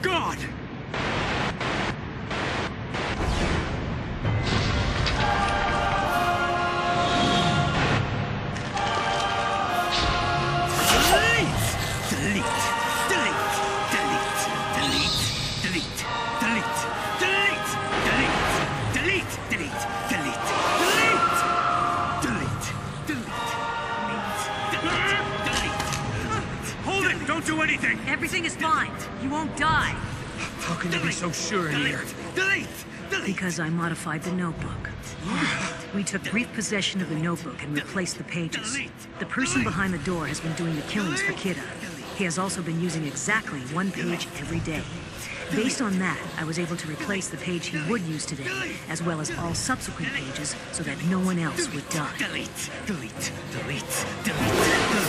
God! Everything is fine. You won't die. How can you be so sure in here? Because I modified the notebook. We took brief possession of the notebook and replaced the pages. The person behind the door has been doing the killings for Kidda. He has also been using exactly one page every day. Based on that, I was able to replace the page he would use today, as well as all subsequent pages, so that no one else would die. Delete.